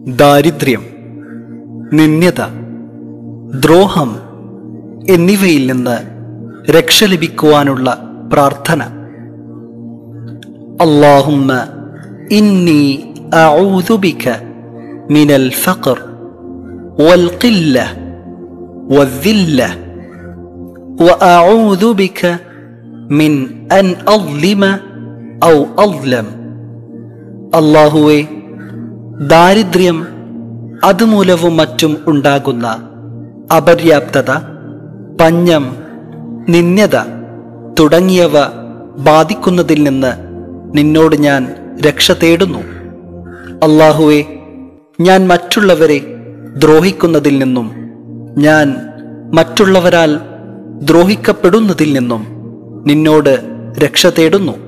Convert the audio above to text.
ദാരിദ്ര്യം, നിന്ദ്യത, ദ്രോഹം എന്നിവയിൽ നിന്ന് രക്ഷ ലഭിക്കുവാനുള്ള പ്രാർത്ഥന. അല്ലാഹുമ്മ ഇന്നി അഊദു ബിക മിനൽ ഫഖർ വൽ ഖില്ല വദ്ദില്ല വഅഊദു ബിക മിൻ അൻ അദ്ലിമ ഔ അദ്ലം. അല്ലാഹുവേ, ദാരിദ്ര്യം, അതുമൂലവും മറ്റും ഉണ്ടാകുന്ന അപര്യാപ്തത, പഞ്ഞം, നിന്ദ്യത തുടങ്ങിയവ ബാധിക്കുന്നതിൽ നിന്ന് നിന്നോട് ഞാൻ രക്ഷ തേടുന്നു. അല്ലാഹുവേ, ഞാൻ മറ്റുള്ളവരെ ദ്രോഹിക്കുന്നതിൽ നിന്നും ഞാൻ മറ്റുള്ളവരാൽ ദ്രോഹിക്കപ്പെടുന്നതിൽ നിന്നും നിന്നോട് രക്ഷ തേടുന്നു.